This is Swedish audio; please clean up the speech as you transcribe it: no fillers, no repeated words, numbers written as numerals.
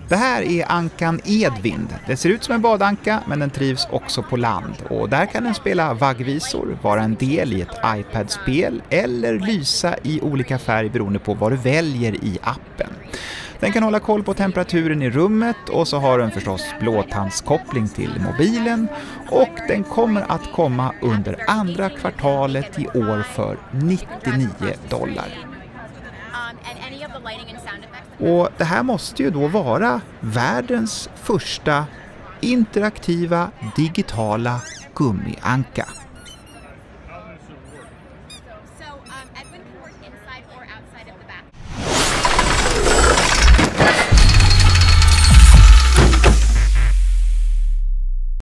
Det här är ankan Edvind. Det ser ut som en badanka, men den trivs också på land. Och där kan den spela vaggvisor, vara en del i ett iPad-spel eller lysa i olika färg beroende på vad du väljer i appen. Den kan hålla koll på temperaturen i rummet och så har den förstås blåtandskoppling till mobilen. Och den kommer att komma under andra kvartalet i år för $99. Och det här måste ju då vara världens första interaktiva digitala gummianka.